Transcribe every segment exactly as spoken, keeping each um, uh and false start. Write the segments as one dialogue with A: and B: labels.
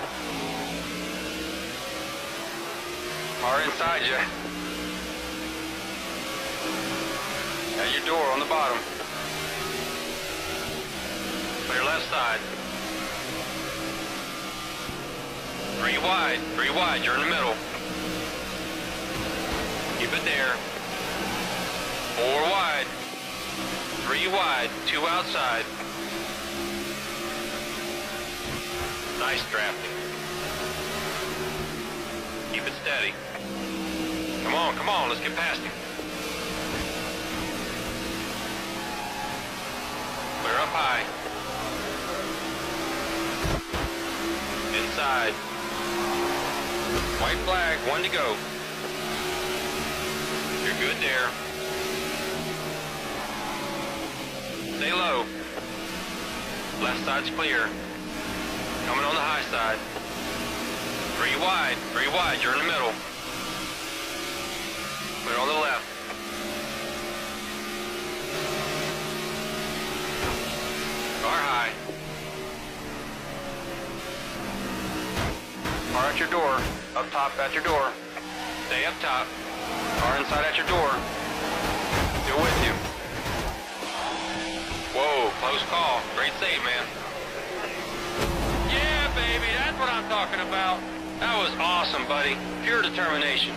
A: Car inside you. At your door on the bottom. Clear left side. Three wide, three wide, you're in the middle. Keep it there. Four wide. Three wide, two outside. Nice drafting. Keep it steady. Come on, come on, let's get past him. Clear up high. Inside. White flag, one to go. You're good there. Stay low. Left side's clear. Coming on the high side. Three wide, three wide, you're in the middle. Clear on the left. Car high. Car at your door. Up top at your door. Stay up top. Car inside at your door. Still with you. Whoa, close call. Great save, man. Yeah, baby, that's what I'm talking about. That was awesome, buddy. Pure determination.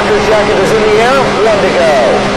B: Roger, jacket is in the air, one to go.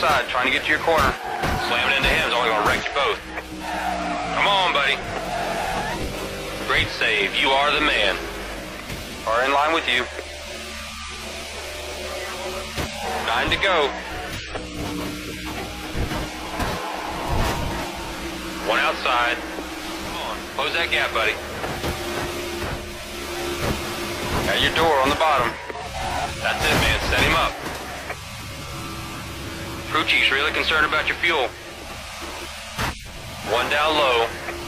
A: outside, trying to get to your corner. Slamming into him is only going to wreck you both. Come on, buddy. Great save. You are the man. Are in line with you. Nine to go. One outside. Come on, close that gap, buddy. At your door on the bottom. That's it, man. Set him up. Crew chief's really concerned about your fuel. One down low.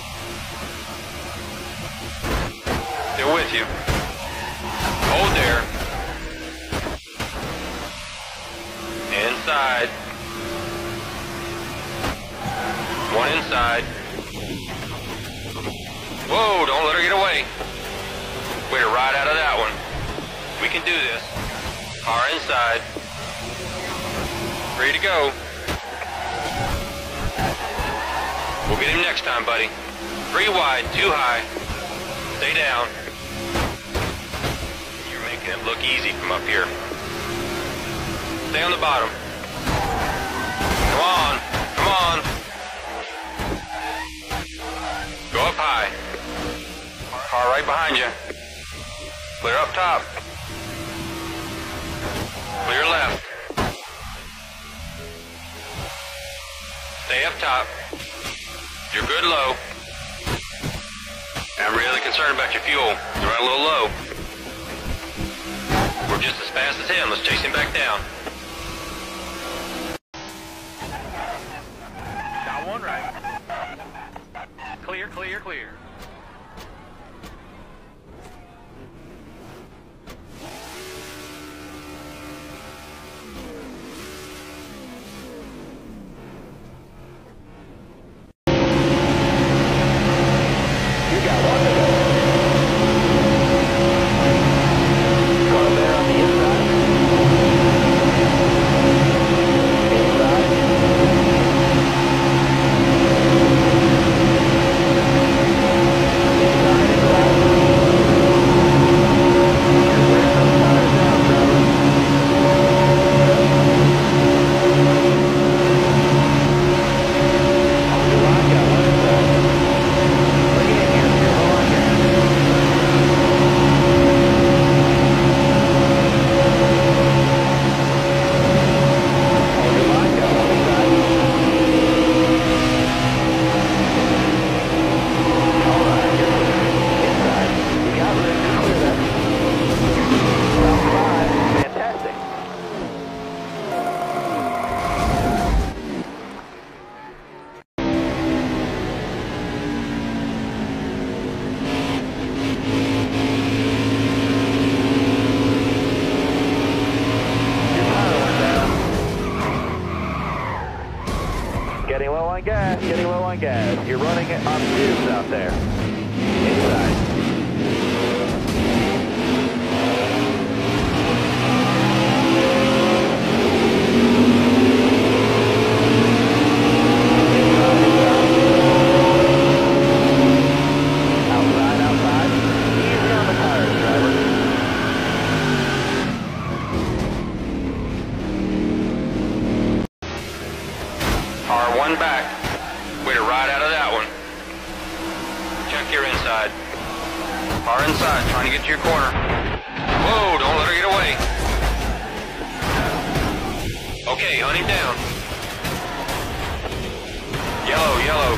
A: Still with you. Hold there. Inside. One inside. Whoa, don't let her get away. Way to ride out of that one. We can do this. Car inside. Ready to go. We'll get him next time, buddy. Three wide, too high. Stay down. You're making it look easy from up here. Stay on the bottom. Come on, come on. Go up high. Car right behind you. Clear up top. Clear left. Stay up top. You're good low. I'm really concerned about your fuel. You're running a little low. We're just as fast as him. Let's chase him back down. Got one right. Clear, clear, clear.
B: Getting low on gas, getting low on gas. You're running it on fumes out there. Inside. Outside, outside. Easy on the tires, driver.
A: Car one back. Way to ride out of that one. Check your inside. Car inside, trying to get to your corner. Whoa, don't let her get away. Okay, hunt him down. Yellow, yellow.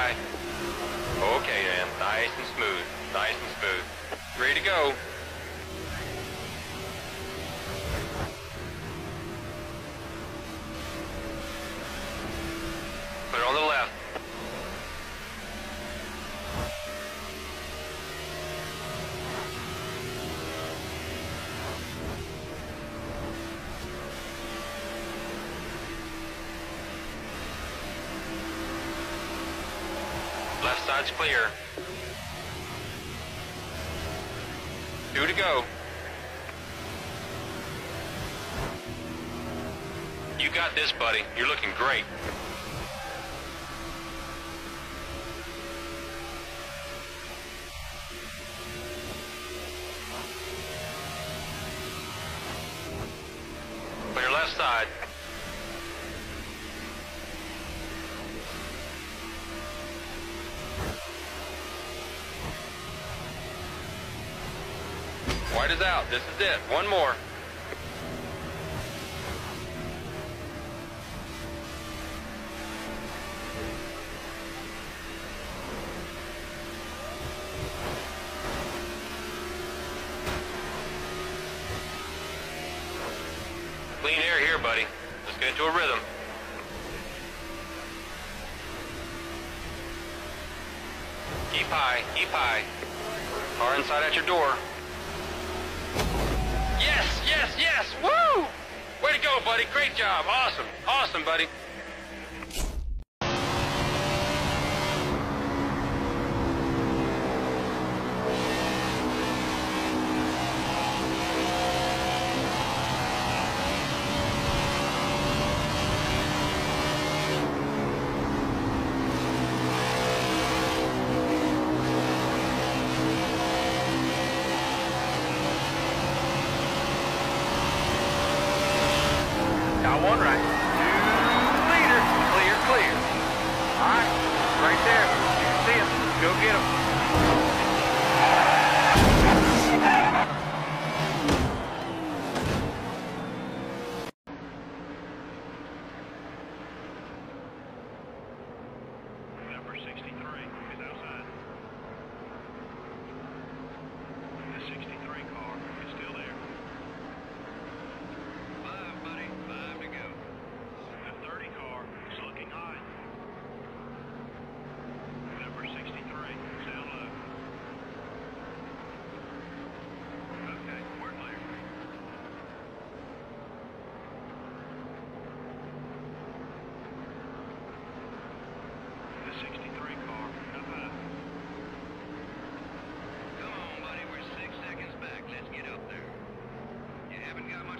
A: high. Okay, then. Nice and smooth. Nice and smooth. Ready to go. Put it on the left. Left side's clear. Two to go. You got this, buddy. You're looking great. Clear left side. White is out. This is it. One more. Clean air here, buddy. Let's get into a rhythm. Keep high. Keep high. Car inside at your door. Yes, yes, yes! Woo! Way to go, buddy. Great job. Awesome. Awesome, buddy.
B: Got one right. Two leader. Clear, clear. All right. Right there. You can see him. Go get him.
C: Number sixty-three is outside. The sixty-three car is still there. Five, buddy. Five to go. The thirty car is looking high. Number sixty-three, sound low. Okay, we're clear. The sixty-three car, up high. Come on, buddy. We're six seconds back. Let's get up there. You haven't got much